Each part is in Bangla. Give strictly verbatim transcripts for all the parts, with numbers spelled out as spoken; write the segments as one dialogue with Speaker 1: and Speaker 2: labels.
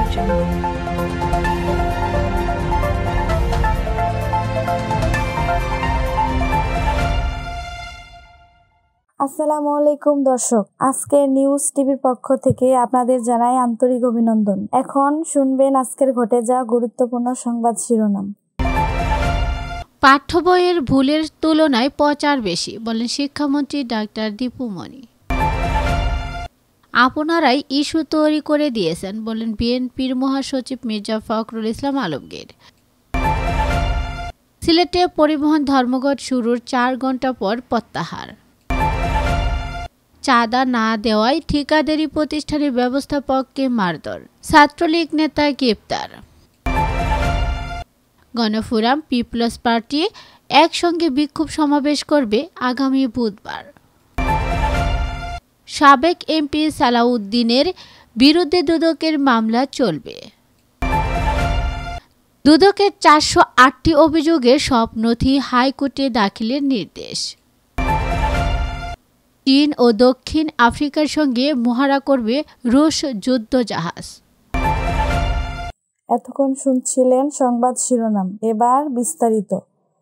Speaker 1: চ্যানেল। আসসালামু আলাইকুম দর্শক, আজকে নিউজ টিভির পক্ষ থেকে আপনাদের জানাই আন্তরিক অভিনন্দন। এখন শুনবেন আজকের ঘটে যাওয়া গুরুত্বপূর্ণ সংবাদ শিরোনাম।
Speaker 2: পাঠ্য বইয়ের ভুলের তুলনায় প্রচার বেশি, বলেন শিক্ষামন্ত্রী ডাক্তার দীপু মনি। আপনারাই ইস্যু তৈরি করে দিয়েছেন, বলেন বিএনপির মহাসচিব মির্জা ফখরুল ইসলাম আলমগীর। সিলেটে পরিবহন ধর্মঘট শুরুর চার ঘন্টা পর প্রত্যাহার। চাঁদা না দেওয়ায় ঠিকাদারি প্রতিষ্ঠানের ব্যবস্থাপককে মারধর, ছাত্রলীগ নেতা গ্রেপ্তার। গণফোরাম পিপলস পার্টি একসঙ্গে বিক্ষোভ সমাবেশ করবে আগামী বুধবার। সাবেক এমপি সালাউদ্দিনের বিরুদ্ধে দুদকের মামলা চলবে। দুদকের চারশো আটটি অভিযোগের সব নথি হাইকোর্টে দাখিলের নির্দেশ। চীন ও দক্ষিণ আফ্রিকার সঙ্গে মহড়া করবে রুশ যুদ্ধজাহাজ।
Speaker 1: এতক্ষণ শুনছিলেন সংবাদ শিরোনাম, এবার বিস্তারিত।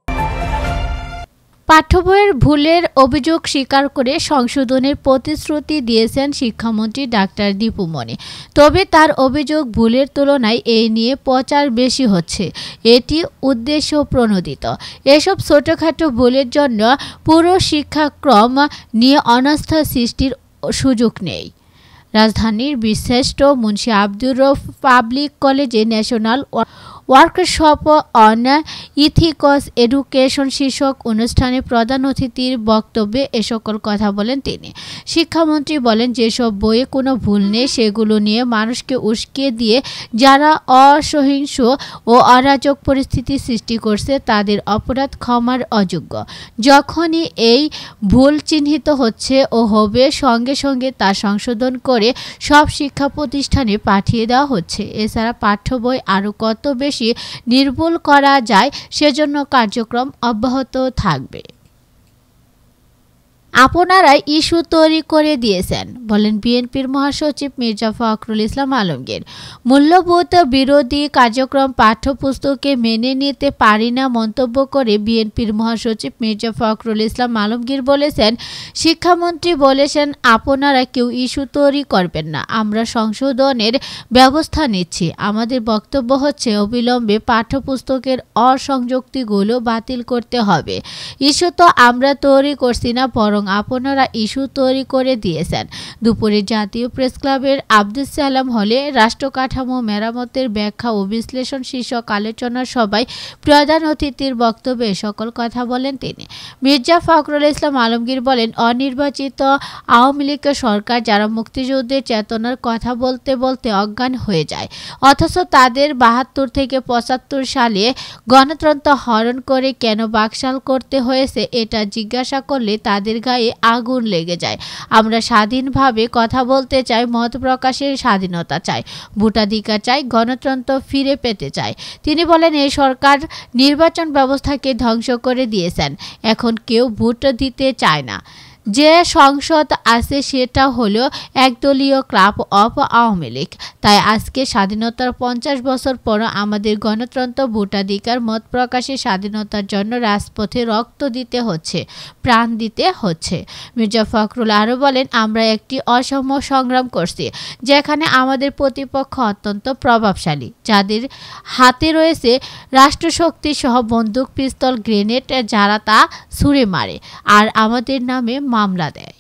Speaker 2: পাঠ্য বইয়ের ভুলের অভিযোগ স্বীকার করে সংশোধনের প্রতিশ্রুতি দিয়েছেন শিক্ষামন্ত্রী ডাক্তার দীপু মনি। তবে তার অভিযোগ ভুলের তুলনায় এই নিয়ে প্রচার বেশি হচ্ছে, এটি উদ্দেশ্য প্রণোদিত। এসব ছোটখাটো ভুলের জন্য পুরো শিক্ষাক্রম নিয়ে অনাস্থা সৃষ্টির সুযোগ নেই। রাজধানীর বীরশ্রেষ্ঠ মুন্সি আব্দুর রউফ পাবলিক কলেজে national workshop on ethics education শীর্ষক অনুষ্ঠানে প্রধান অতিথির বক্তব্যে এ সকল কথা বলেন তিনি। শিক্ষামন্ত্রী বলেন, যেসব বইয়ে কোনো ভুল নেই সেগুলো নিয়ে মানুষকে উস্কে দিয়ে যারা অসহিংস ও অরাজক পরিস্থিতি সৃষ্টি করছে তাদের অপরাধ ক্ষমার অযোগ্য। যখনই এই ভুল চিহ্নিত হচ্ছে ও হবে সঙ্গে সঙ্গে তা সংশোধন করে সব শিক্ষা প্রতিষ্ঠানে পাঠিয়ে দেওয়া হচ্ছে। এছাড়া পাঠ্য বই আরও কত বেশি নির্ভুল করা যায় সেজন্য কার্যক্রম অব্যাহত থাকবে। আপনারাই ইস্যু তৈরি করে দিয়েছেন, বলেন বিএনপির মহাসচিব মির্জা ফখরুল ইসলাম আলমগীর। মূল্যবোধ বিরোধী কার্যক্রম পাঠ্যপুস্তকে মেনে নিতে পারি না মন্তব্য করে বিএনপির মহাসচিব মির্জা ফখরুল ইসলাম আলমগীর বলেছেন, শিক্ষামন্ত্রী বলেছেন আপনারা কেউ ইস্যু তৈরি করবেন না, আমরা সংশোধনের ব্যবস্থা নিচ্ছি। আমাদের বক্তব্য হচ্ছে অবিলম্বে পাঠ্যপুস্তকের অসংযুক্তিগুলো বাতিল করতে হবে। ইস্যু তো আমরা তৈরি করছি না, বরং আপনারা ইস্যু তৈরি করে দিয়েছেন। দুপুরে জাতীয় প্রেস ক্লাবের আব্দুস সালাম হলে রাষ্ট্র কাঠামো মেরামতের ব্যাখ্যা ও বিশ্লেষণ শীর্ষক আলোচনা সভায় প্রধান অতিথির বক্তব্যে সকল কথা বলেন তিনি। মির্জা ফখরুল ইসলাম আলমগীর বলেন, অনির্বাচিত আওয়ামী লীগ সরকার যারা মুক্তিযুদ্ধের চেতনার কথা বলতে বলতে অজ্ঞান হয়ে যায়, অথচ তাদের বাহাত্তর থেকে পঁচাত্তর সালে গণতন্ত্র হরণ করে কেন বাকশাল করতে হয়েছে এটা জিজ্ঞাসা করলে তাদের গায়ে আগুন লেগে যায়। আমরা স্বাধীনভাবে কথা বলতে চাই, মত প্রকাশের স্বাধীনতা চাই, ভোটাধিকার চাই, গণতন্ত্র ফিরে পেতে চাই। তিনি বলেন, এই সরকার নির্বাচন ব্যবস্থাকে ধ্বংস করে দিয়েছেন, এখন কেউ ভোট দিতে চায় না। যে সংসদ আছে সেটা হলো একদলীয় ক্লাব অফ আওয়ামী লীগ। তাই আজকে স্বাধীনতার পঞ্চাশ বছর পর আমাদের গণতন্ত্র, ভোটাধিকার, মত প্রকাশের স্বাধীনতার জন্য রাজপথে রক্ত দিতে হচ্ছে, প্রাণ দিতে হচ্ছে। মির্জা ফখরুল আরও বলেন, আমরা একটি অসম সংগ্রাম করছি যেখানে আমাদের প্রতিপক্ষ অত্যন্ত প্রভাবশালী, যাদের হাতে রয়েছে রাষ্ট্রশক্তি সহ বন্দুক, পিস্তল, গ্রেনেড, যারা তা ছুঁড়ে মারে আর আমাদের নামে মামলা দেয়।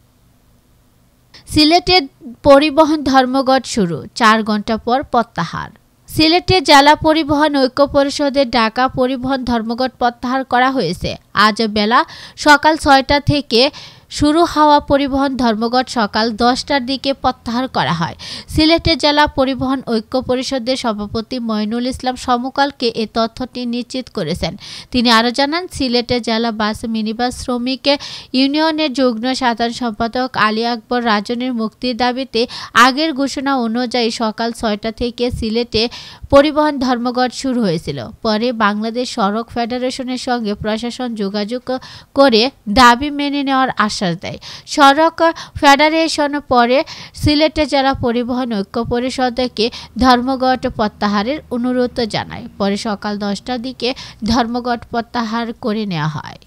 Speaker 2: সিলেটে পরিবহন ধর্মঘট শুরু, চার ঘন্টা পর প্রত্যাহার। সিলেটে জেলা পরিবহন ঐক্য পরিষদের ডাকা পরিবহন ধর্মঘট প্রত্যাহার করা হয়েছে। আজ বেলা সকাল ছয়টা থেকে শুরু হওয়া পরিবহন ধর্মঘট সকাল দশটার দিকে প্রত্যাহার করা হয়। সিলেটে জেলা পরিবহন ঐক্য পরিষদের সভাপতি মঈনুল ইসলাম সমকালকে এ তথ্যটি নিশ্চিত করেছেন। তিনি আরও জানান, সিলেটে জেলা বাস মিনিবাস শ্রমিক ইউনিয়নের যুগ্ম সাধারণ সম্পাদক আলী আকবর রাজনের মুক্তির দাবিতে আগের ঘোষণা অনুযায়ী সকাল ছয়টা থেকে সিলেটে পরিবহন ধর্মঘট শুরু হয়েছিল। পরে বাংলাদেশ সড়ক ফেডারেশনের সঙ্গে প্রশাসন যোগাযোগ করে দাবি মেনে নেওয়ার আশ্বাস আশ্বাস দেয়। সড়ক ফেডারেশন পরে সিলেটে জেলা পরিবহন ঐক্য পরিষদকে ধর্মঘট প্রত্যাহারের অনুরোধ জানায়। পরে সকাল দশটার দিকে ধর্মঘট প্রত্যাহার করে নেওয়া হয়।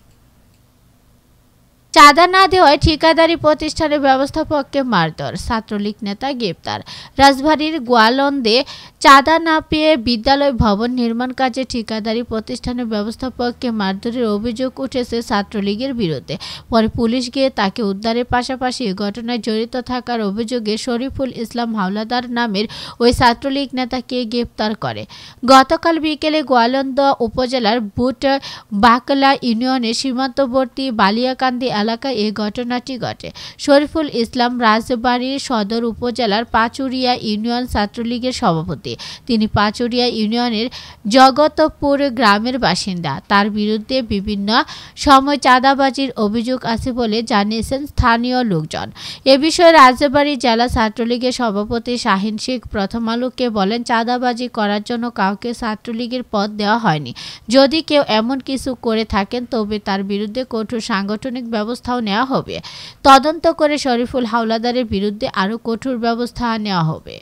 Speaker 2: চাঁদা না দেওয়ায় ঠিকাদারি প্রতিষ্ঠানের ব্যবস্থাপককে মারধর, ছাত্রলীগ নেতা গ্রেপ্তার। রাজবাড়ীর গোয়ালন্দে চাঁদা না পেয়ে বিদ্যালয় ভবন নির্মাণ কাজে ঠিকাদারি প্রতিষ্ঠানের ব্যবস্থাপককে মারধরের অভিযোগ উঠেছে ছাত্রলীগের বিরুদ্ধে। পরে পুলিশ গিয়ে তাকে উদ্ধারের পাশাপাশি এ ঘটনায় জড়িত থাকার অভিযোগে শরীফুল ইসলাম হাওলাদার নামের ওই ছাত্রলীগ নেতাকে গ্রেপ্তার করে। গতকাল বিকেলে গোয়ালন্দ উপজেলার বুট বাকলা ইউনিয়নের সীমান্তবর্তী বালিয়াকান্দি এলাকায় এই ঘটনাটি ঘটে। শরীফুল ইসলাম রাজবাড়ী সদর উপজেলার পাচুরিয়া ইউনিয়ন ছাত্রলীগের সভাপতি। তিনি পাচুরিয়া ইউনিয়নের জগতপুর গ্রামের বাসিন্দা। তার বিরুদ্ধে বিভিন্ন সময় চাঁদাবাজির অভিযোগ আছে বলে জানিয়েছেন স্থানীয় লোকজন। এ বিষয়ে রাজবাড়ী জেলা ছাত্রলীগের সভাপতি শাহিন শেখ প্রথম আলোকে বলেন, চাঁদাবাজি করার জন্য কাউকে ছাত্রলীগের পদ দেওয়া হয়নি। যদি কেউ এমন কিছু করে থাকেন তবে তার বিরুদ্ধে কঠোর সাংগঠনিক ব্যবস্থাও নেওয়া হবে। তদন্ত করে শরীফুল হাওলাদারের বিরুদ্ধে আরও কঠোর ব্যবস্থা নেওয়া হবে।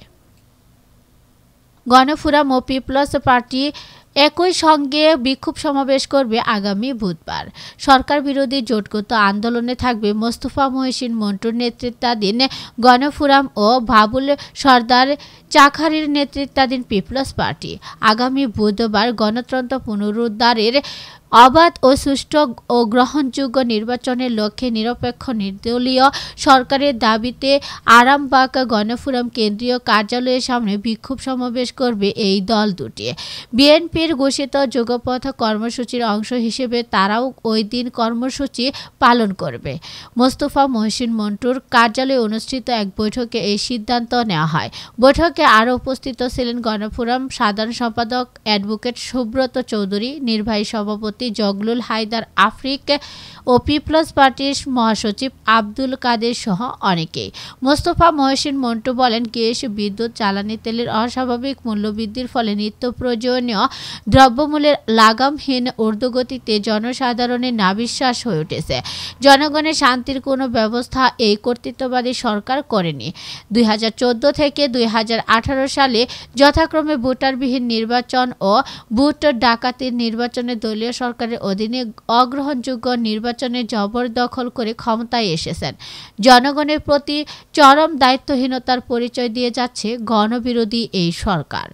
Speaker 2: গণফোরাম ও পিপলস পার্টি একই সঙ্গে বিক্ষোভ সমাবেশ করবে আগামী বুধবার। সরকার বিরোধী জোটগত আন্দোলনে থাকবে মোস্তফা মহসিন মন্টুর নেতৃত্বাধীন গণফোরাম ও বাবুল সরদার চাখারির নেতৃত্বাধীন পিপলস পার্টি। আগামী বুধবার গণতন্ত্র পুনরুদ্ধারের অবাধ ও সুষ্ঠু ও গ্রহণযোগ্য নির্বাচনের লক্ষ্যে নিরপেক্ষ নির্দলীয় সরকারের দাবিতে আরামবাগ গণফোরাম কেন্দ্রীয় কার্যালয়ের সামনে বিক্ষোভ সমাবেশ করবে এই দল দুটি। বিএনপির ঘোষিত যুগপথ কর্মসূচির অংশ হিসেবে তারাও ওই দিন কর্মসূচি পালন করবে। মোস্তফা মহসিন মন্টুর কার্যালয়ে অনুষ্ঠিত এক বৈঠকে এই সিদ্ধান্ত নেওয়া হয়। বৈঠকে আরও উপস্থিত ছিলেন গণফোরাম সাধারণ সম্পাদক অ্যাডভোকেট সুব্রত চৌধুরী, নির্বাহী সভাপতি জগলুল হায়দার আফ্রিক ও পিপলস পার্টির মহাসচিব আব্দুল কাদের সহ অনেকেই। মোস্তফা মহসিন মন্টু বলেন, গ্যাস, বিদ্যুৎ, জ্বালানি তেলের অস্বাভাবিক মূল্যবৃদ্ধির ফলে নিত্য প্রয়োজনীয় দ্রব্যমূল্যের লাগামহীন ঊর্ধ্বগতিতে জনসাধারণের নাবিশ্বাস হয়ে উঠেছে। জনগণের শান্তির কোনো ব্যবস্থা এই কর্তৃত্ববাদী সরকার করেনি। দুই হাজার চোদ্দ থেকে দুই হাজার আঠারো সালে যথাক্রমে ভোটারবিহীন নির্বাচন ও ভোট ডাকাতির নির্বাচনে দলীয় সরকারের অধীনে অগ্রহণযোগ্য নির্বাচনে জবরদখল করে ক্ষমতায় এসেছেন। জনগণের প্রতি চরম দায়িত্বহীনতার পরিচয় দিয়ে যাচ্ছে গণবিরোধী এই সরকার।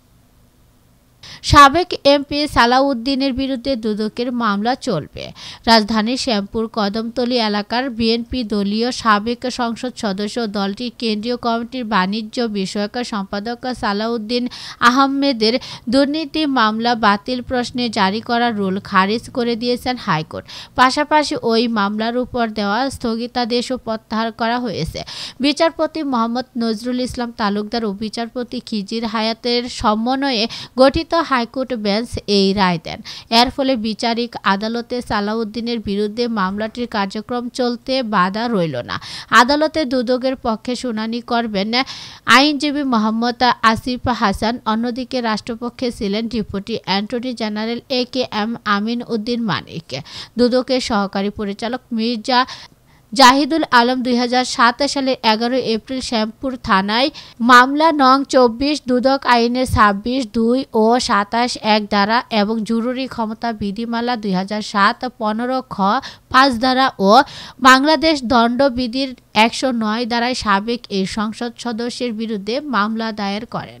Speaker 2: সাবেক এমপি সালাউদ্দিনের বিরুদ্ধে দুদকের মামলা চলবে। রাজধানীর শ্যামপুর কদমতলী এলাকার বিএনপি দলীয় সাবেক সংসদ সদস্য দলটির কেন্দ্রীয় কমিটির বাণিজ্য বিষয়ক সম্পাদক সালাউদ্দিন আহমেদের দুর্নীতি মামলা বাতিল প্রশ্নে জারি করা রুল খারিজ করে দিয়েছেন হাইকোর্ট। পাশাপাশি ওই মামলার উপর দেওয়া স্থগিতাদেশও প্রত্যাহার করা হয়েছে। বিচারপতি মোহাম্মদ নজরুল ইসলাম তালুকদার ও বিচারপতি খিজির হায়াতের সমন্বয়ে গঠিত হাইকোর্ট বেঞ্চ এই রায় দেন। এর ফলে বিচারিক আদালতে সালাউদ্দিনের বিরুদ্ধে মামলাটির কার্যক্রম চলতে বাধা রইল না। আদালতে দুদকের পক্ষে শুনানি করবেন আইনজীবী মোহাম্মদ আসিফ হাসান। অন্যদিকে রাষ্ট্রপক্ষে ছিলেন deputy attorney general A K M Amin Uddin Manik. দুদকের সহকারী পরিচালক মির্জা জাহিদুল আলম দুই হাজার সাত সালের এগারোই এপ্রিল শ্যামপুর থানায় মামলা নং চব্বিশ দুদক আইনের ছাব্বিশ দুই ও সাতাশ এক ধারা এবং জরুরি ক্ষমতা বিধিমালা দুই হাজার সাত পনেরো খ পাঁচ ধারা ও বাংলাদেশ দণ্ডবিধির একশো নয় ধারায় সাবেক এই সংসদ সদস্যের বিরুদ্ধে মামলা দায়ের করেন।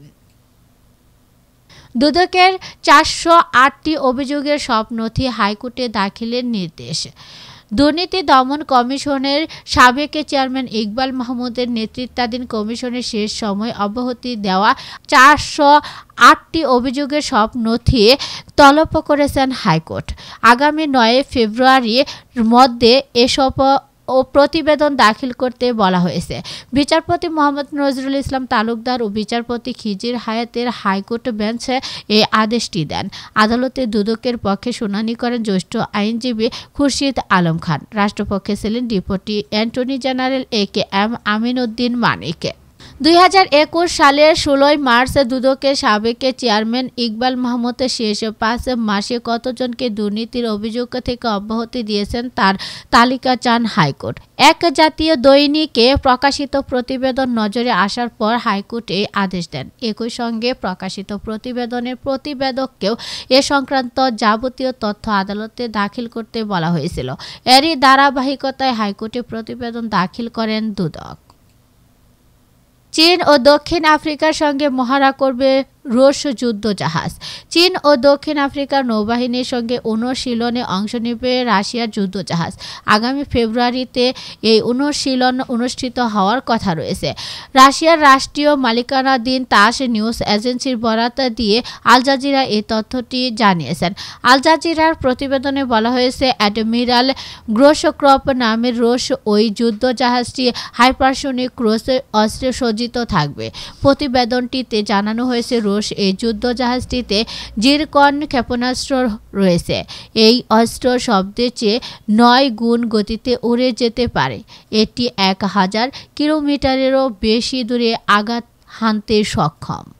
Speaker 2: দুদকের চারশো আটটি অভিযোগের সব নথি হাইকোর্টে দাখিলের নির্দেশ। দুর্নীতি দমন কমিশনের সাবেক চেয়ারম্যান ইকবাল মাহমুদের নেতৃত্বাধীন কমিশনের শেষ সময় অব্যাহতি দেওয়া চারশো আটটি অভিযোগের সব নথি তলব করেছেন হাইকোর্ট। আগামী নয় ফেব্রুয়ারির মধ্যে এসব ও প্রতিবেদন দাখিল করতে বলা হয়েছে। বিচারপতি মোহাম্মদ নজরুল ইসলাম তালুকদার ও বিচারপতি খিজির হায়াতের হাইকোর্ট বেঞ্চ এই আদেশটি দেন। আদালতে দুদকের পক্ষে শুনানি করেন জ্যেষ্ঠ আইনজীবী খুরশিদ আলম খান। রাষ্ট্রপক্ষে ছিলেন deputy attorney general A K M Amin Uddin Manik. দুই হাজার একুশ সালের ষোলোই মার্চ দুদকের সাবেক চেয়ারম্যান ইকবাল মাহমুদের শেষ পাঁচ মাসে কতজনকে দুর্নীতির অভিযোগ থেকে অব্যাহতি দিয়েছেন তার তালিকা চান হাইকোর্ট। এক জাতীয় দৈনিকে প্রকাশিত প্রতিবেদন নজরে আসার পর হাইকোর্ট এই আদেশ দেন। একই সঙ্গে প্রকাশিত প্রতিবেদনের প্রতিবেদককেও এ সংক্রান্ত যাবতীয় তথ্য আদালতে দাখিল করতে বলা হয়েছিল। এরই ধারাবাহিকতায় হাইকোর্টে প্রতিবেদন দাখিল করেন দুদক। চীন ও দক্ষিণ আফ্রিকার সঙ্গে মহড়া করবে রুশ যুদ্ধ জাহাজ। চীন ও দক্ষিণ আফ্রিকার নৌবাহিনীর সঙ্গে অনুশীলনে অংশ নেবে রাশিয়ার যুদ্ধ জাহাজ। আগামী ফেব্রুয়ারিতে এই অনুশীলন অনুষ্ঠিত হওয়ার কথা রয়েছে। রাশিয়ার রাষ্ট্রীয় মালিকানাধীন তাস নিউজ এজেন্সির বরাত দিয়ে আল জাজিরা এই তথ্যটি জানিয়েছেন। আল জাজিরার প্রতিবেদনে বলা হয়েছে, অ্যাডমিরাল গ্রোসকরপ নামের রুশ ওই যুদ্ধ জাহাজটি হাইপারসোনিক ক্রুজ অস্ত্রে সজ্জিত থাকবে। প্রতিবেদনটিতে জানানো হয়েছে, এই যুদ্ধ জাহাজটিতে জিরকন ক্ষেপণাস্ত্র রয়েছে। এই অস্ত্র শব্দের চেয়ে নয় গুণ গতিতে উড়ে যেতে পারে। এটি এক হাজার কিলোমিটারেরও বেশি দূরে আঘাত হানতে সক্ষম।